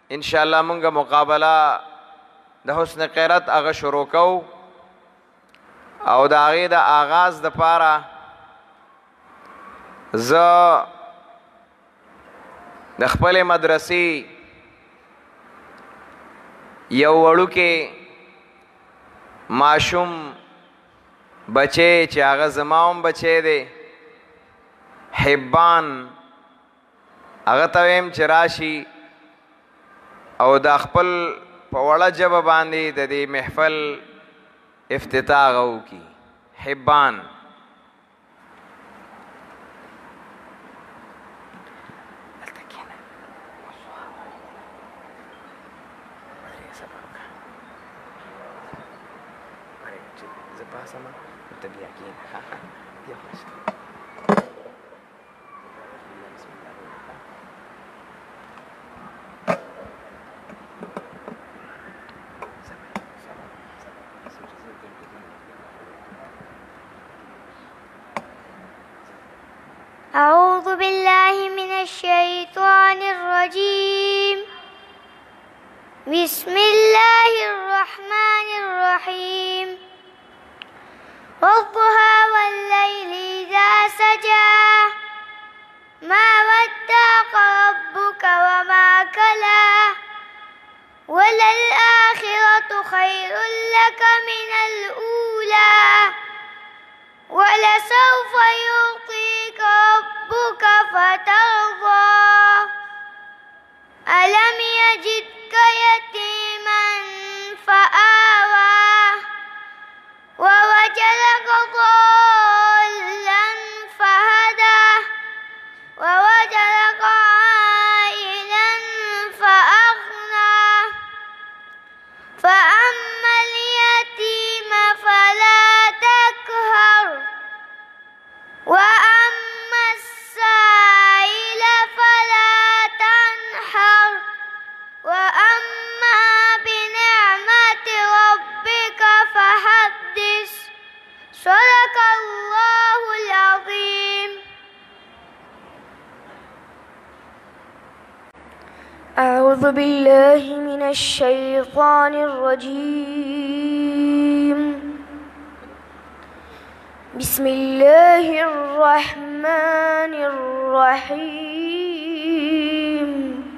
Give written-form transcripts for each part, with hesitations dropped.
ان شاء الله مونږه مقابله د حسن قیرت هغه شروع کو او د هغې د آغاز دپاره زه د خپلې مدرسې یو وړوکی ماشوم بچی چې هغه زما هم بچی دی حبان هغه ته ویم چې راشي او د خپل په وړه ژبه باندې د دې محفل افتتاح هغه وکړي. حبان أعوذ بالله من الشيطان الرجيم. بسم الله الرحمن الرحيم. والضحى والليل إذا سجى ما ودعك ربك وما قلى وللآخرة خير لك من الأولى ولسوف يعطيك ربك فترضى ألم يجدك يتيما فآوى ووجدك ضالا فهدى ووجدك عائلا فأغنى فأما اليتيم فلا تقهر وأما السائل فلا تنحر وأما بنعمة ربك فحدث. صدق الله العظيم. أعوذ بالله من الشيطان الرجيم. بسم الله الرحمن الرحيم.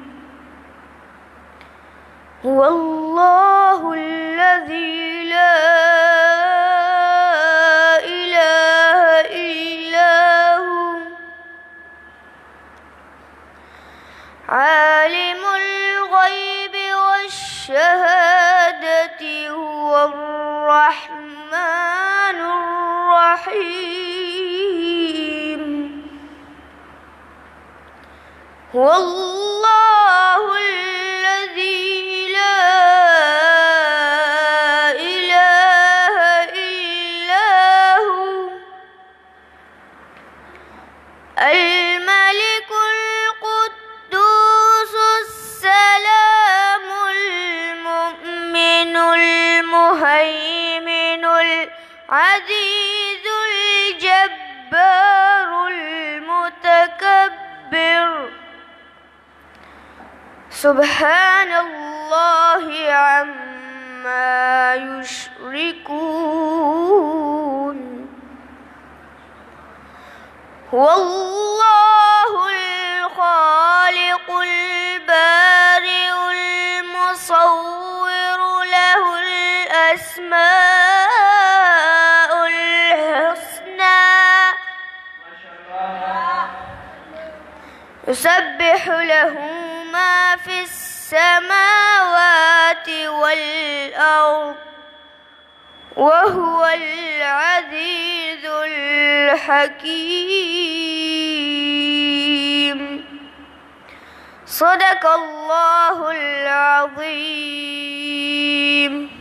هو الله الذي لا إله إلا هو عالم الغيب والشهادة هو الرحمن الرحيم. هو الله الذي لا إله إلا هو الملك القدوس السلام المؤمن المهيمن العزيز الجبار المتكبر. سبحان الله عما يشركون. هو الله الخالق البارئ المصور له الأسماء الحسنى يسبح له ما في السماوات والأرض وهو العزيز الحكيم. صدق الله العظيم.